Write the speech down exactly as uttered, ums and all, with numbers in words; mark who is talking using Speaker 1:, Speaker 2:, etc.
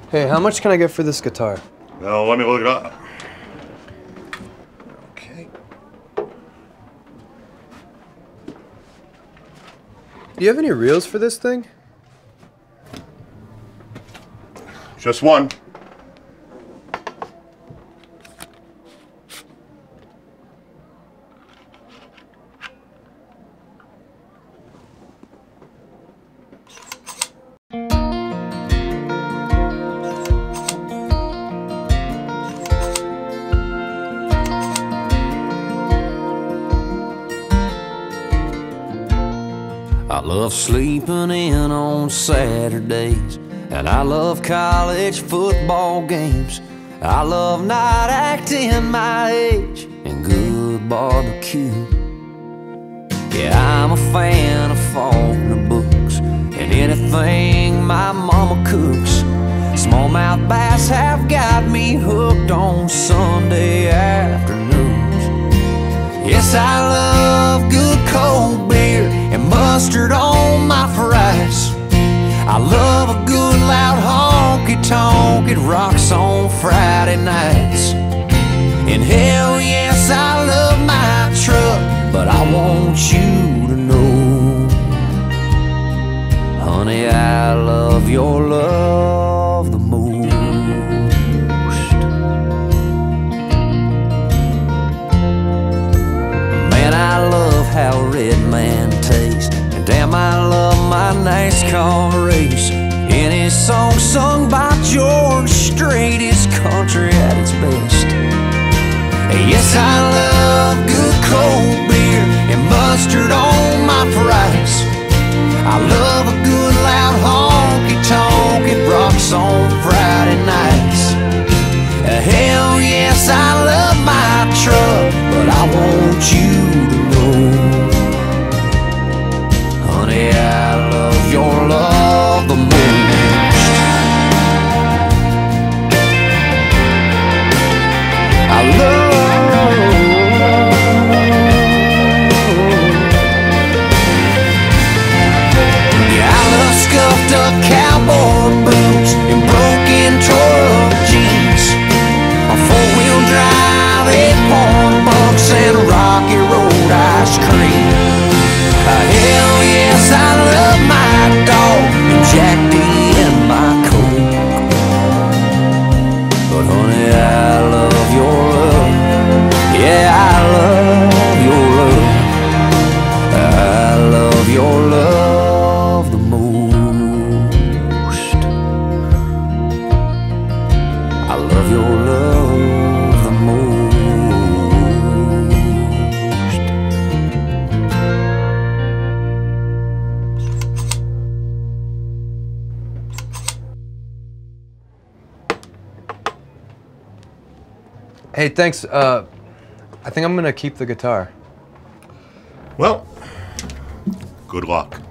Speaker 1: Hey, how much can I get for this guitar?
Speaker 2: Well, let me look it up. Okay.
Speaker 1: Do you have any reels for this thing?
Speaker 2: Just one.
Speaker 3: I love sleeping in on Saturdays, and I love college football games. I love not acting my age and good barbecue. Yeah, I'm a fan of Faulkner books and anything my mama cooks. Smallmouth bass have got me hooked on Sunday afternoons. Yes, I love good cold beer and mustard on my fries. I love a good loud honky-tonk, it rocks on Friday nights. And hell yes, I love my truck, but I want you to know, honey, I love your love the most. Man, I love how a red man tastes, and damn, I love my NASCAR race. Any song sung by George Strait is country at its best. Yes, I love good cold beer and mustard on my fries. I love a good loud honky-tonk, it rocks on Friday nights. Hell yes, I love my truck, but I want you to know, honey, I love your love the most. I love, yeah, I love scuffed up cowboy boots and broken tore up jeans, a four-wheel drive, eight-point bucks, and Rocky Road ice cream. Uh, hell yes, I love my dog and Jack D and my Coke. But honey, I love your love. Yeah, I love your love. I love your love the most. I love your love the most.
Speaker 1: Hey, thanks. Uh, I think I'm gonna keep the guitar.
Speaker 2: Well, good luck.